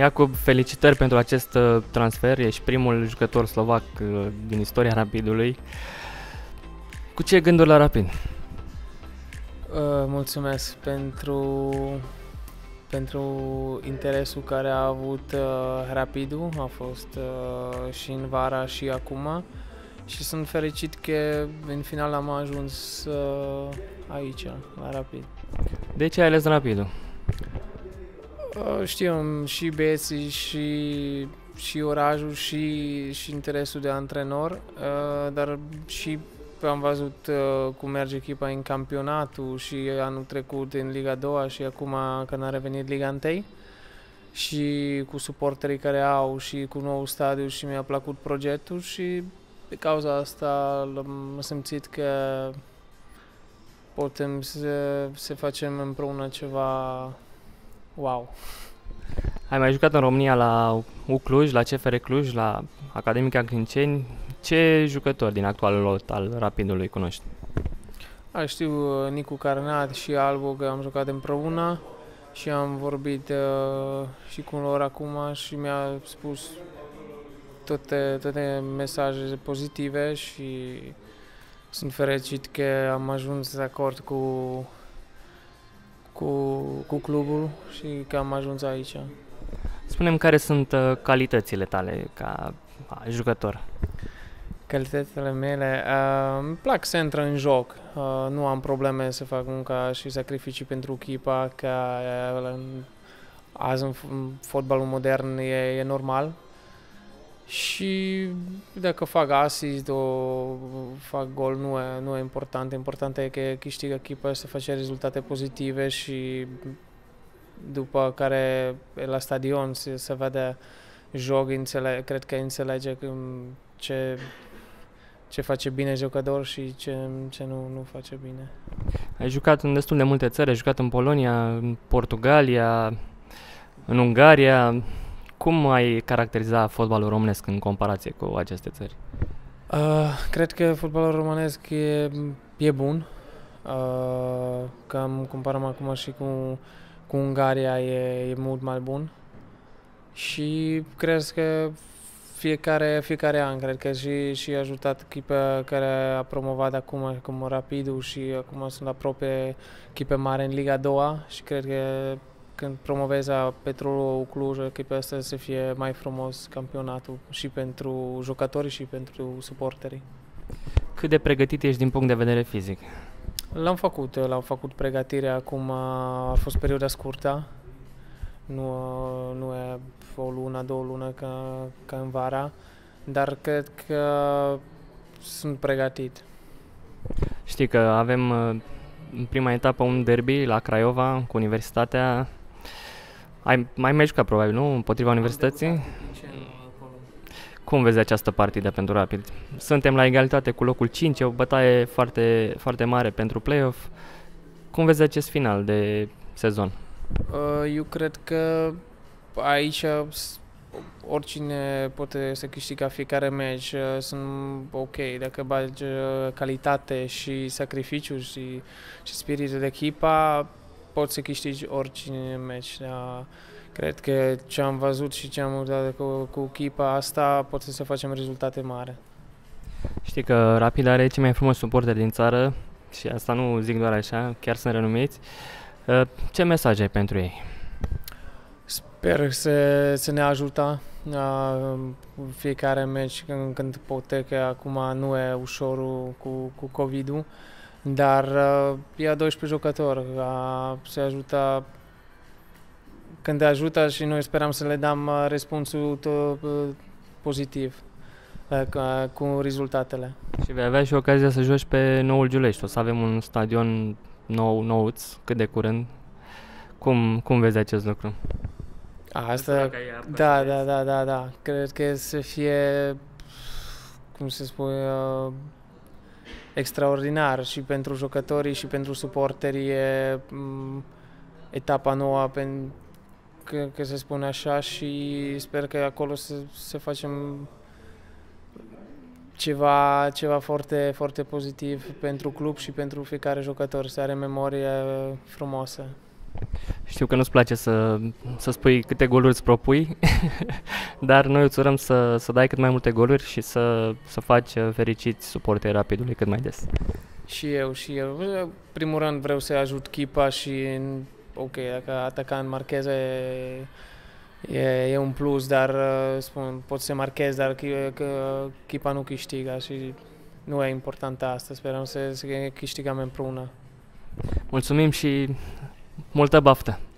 Iacob, felicitări pentru acest transfer. Ești primul jucător slovac din istoria Rapidului. Cu ce gânduri la Rapid? Mulțumesc pentru interesul care a avut Rapidul. A fost și în vara și acum. Și sunt fericit că în final am ajuns aici, la Rapid. De ce ai ales Rapidul? Știu, și băieții, și orașul, și interesul de antrenor, dar și am văzut cum merge echipa în campionatul și anul trecut în Liga 2 și acum când a revenit Liga 1 și cu suporterii care au și cu nou stadiu și mi-a plăcut proiectul și de cauza asta am simțit că putem să facem împreună ceva wow. Ai mai jucat în România la Cluj, la CFR Cluj, la Academica Clinceni. Ce jucători din actualul lot al Rapidului cunoști? Știu Nicu Carnat și Albu, că am jucat împreună și am vorbit și cu lor acum și mi-a spus toate mesaje pozitive și sunt fericit că am ajuns de acord cu clubul și că am ajuns aici. Spune-mi care sunt calitățile tale ca jucător. Calitățile mele, îmi plac să intră în joc, nu am probleme să fac munca și sacrificii pentru echipa, că azi în fotbalul modern e normal. Și dacă fac assist o fac gol nu e important, important e că câștigă echipa să face rezultate pozitive și după care la stadion se vede joc, cred că înțelege ce face bine jucător și ce nu face bine. Ai jucat în destul de multe țări, ai jucat în Polonia, în Portugalia, în Ungaria. Cum ai caracteriza fotbalul românesc în comparație cu aceste țări? Cred că fotbalul românesc e bun. Că am comparăm acum și cu Ungaria e mult mai bun. Și cred că fiecare an, cred că și a ajutat echipa care a promovat acum, cum Rapidul și acum sunt aproape echipe mari în Liga 2 și cred că când promoveza Petrolul Cluj, echipa asta să fie mai frumos campionatul și pentru jucători și pentru suporterii. Cât de pregătit ești din punct de vedere fizic? L-am făcut pregătirea, acum a fost perioada scurtă, nu e o lună, 2 luni ca în vara, dar cred că sunt pregătit. Știi că avem în prima etapă un derby la Craiova cu Universitatea. Ai mai jucat probabil, nu? Împotriva Universității? Cum vezi această partidă pentru Rapid? Suntem la egalitate cu locul 5, e o bătaie foarte, foarte mare pentru play-off. Cum vezi acest final de sezon? Eu cred că aici oricine poate să câștiga fiecare meci, sunt ok. Dacă bagi calitate și sacrificiu și spiritul de echipa, poți să câștigi oricine meci. Cred că ce am văzut și ce am uitat cu echipa asta, poate să facem rezultate mari. Știi că Rapid are cei mai frumoși suporteri din țară și asta nu zic doar așa, chiar sunt renumiți. Ce mesaj ai pentru ei? Sper să ne ajută fiecare meci când poate, că acum nu e ușor cu COVID-ul, dar e a 12 jucători, se ajută când ajută și noi sperăm să le dăm răspunsul pozitiv cu rezultatele. Și vei avea și ocazia să joci pe Noul Giulești. O să avem un stadion nouț, cât de curând. Cum vezi acest lucru? Asta, da. Cred că să fie, cum se spune, extraordinar și pentru jucătorii și pentru suporterii. E etapa nouă, că se spune așa, și sper că acolo să facem ceva foarte, foarte pozitiv pentru club și pentru fiecare jucător, să are memorie frumoasă. Știu că nu-ți place să spui câte goluri îți propui, dar noi îți urăm să dai cât mai multe goluri și să faci fericiți suporterii Rapidului cât mai des. Și eu. Primul rând vreau să ajut chipa și, ok, dacă atacant marchează e un plus, dar pot să marchez, dar că chipa nu câștigă și nu e important asta. Sperăm să câștigăm împreună. Mulțumim și multă baftă!